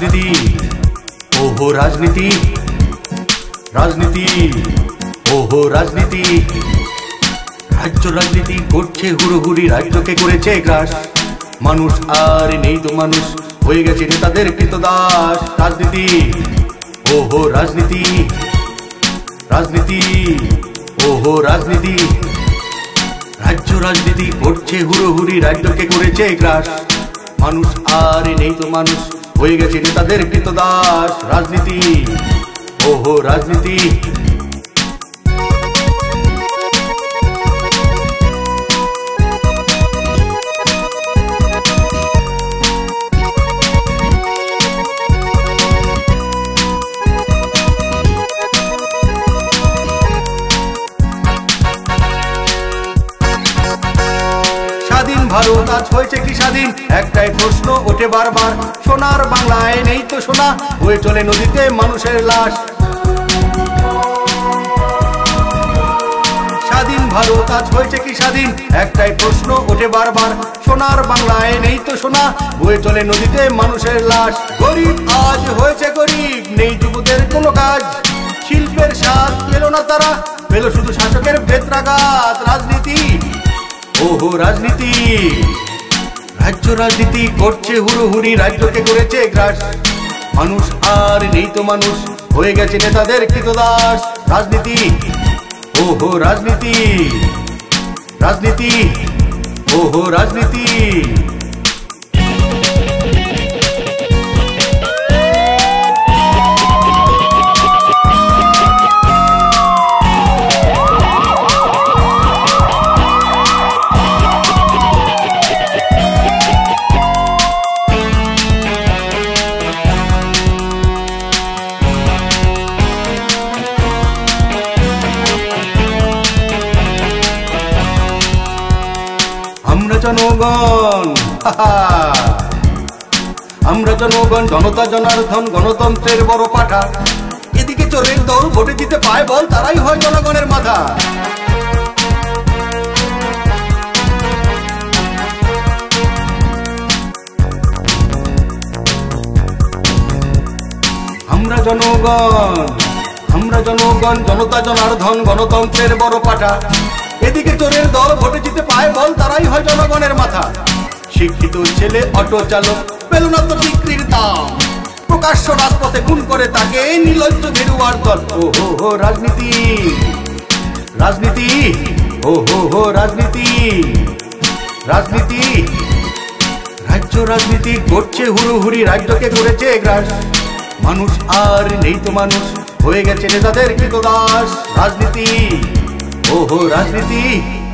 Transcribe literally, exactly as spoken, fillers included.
রাজনীতি, ওহো রাজনীতি, রাজনীতি, ওহো রাজনীতি। রাজ্য রাজনীতি করছে হুড়োহুড়ি, রাজ্যকে করেছে গ্রাস। মানুষ আর নেই তো মানুষ, হয়ে গেছে নেতাদের কৃতদাস। রাজনীতি, ওহো রাজনীতি, রাজনীতি, ওহো রাজনীতি। রাজ্য রাজনীতি করছে হুড়োহুড়ি, রাজ্যকে করেছে গ্রাস। মানুষ আর নেই তো মানুষ, হয়ে গেছে নেতাদের কৃতদাস। রাজনীতি, ওহো রাজনীতি। স্বাধীন ভারত আজ হয়েছে কি স্বাধীন, একটাই প্রশ্ন ওঠে বারবার। সোনার বাংলায় নেই তো সোনা, হয়ে চলে নদীতে মানুষের লাশ। স্বাধীন ভারত আজ হয়েছে কি স্বাধীন, একটাই প্রশ্ন ওঠে বারবার। সোনার বাংলায় নেই তো সোনা, হয়ে চলে নদীতে মানুষের লাশ। গরিব আজ হয়েছে গরিব, নেই যুবদের কোনো কাজ। শিল্পের স্বাদ পেল না তারা, পেল শুধু শাসকের বেত্রাঘাত। রাজনীতি, ওহো রাজনীতি। রাজ্য রাজনীতি করছে হুড়োহুড়ি, রাজ্যকে করেছে গ্রাস। মানুষ আর নেই তো মানুষ, হয়ে গেছে নেতাদের কৃতদাস। রাজনীতি, ওহো রাজনীতি, রাজনীতি, ওহো রাজনীতি। আমরা জনগণ, আমরা জনগণ, জনতা জনার্দন, গণতন্ত্রের বড় পাঠা। এদিকে চোরের দল ভোটে দিতে পায় বল, তারাই হয় জনগণের মাথা। আমরা জনগণ, আমরা জনগণ, জনতা জনার্দন, গণতন্ত্রের বড় পাঠা। এদিকে চোরের দল ভোটে জিতে পায় বল, তারাই হয় জনগণের মাথা। শিক্ষিত ছেলে অটো চালক পেল না তো বিক্রির দাম, প্রকাশ্য রাজপথে খুন করে তাকে নির্লজ্জ ভেরুয়ার দল। ওহো হো রাজনীতি, রাজনীতি, ওহো হো রাজনীতি, রাজনীতি। রাজ্য রাজনীতি করছে হুড়োহুড়ি, রাজ্যকে করেছে গ্রাস। মানুষ আর নেই তো মানুষ, হয়ে গেছে নেতাদের কৃতদাস। রাজনীতি, ওহো রাজনীতি।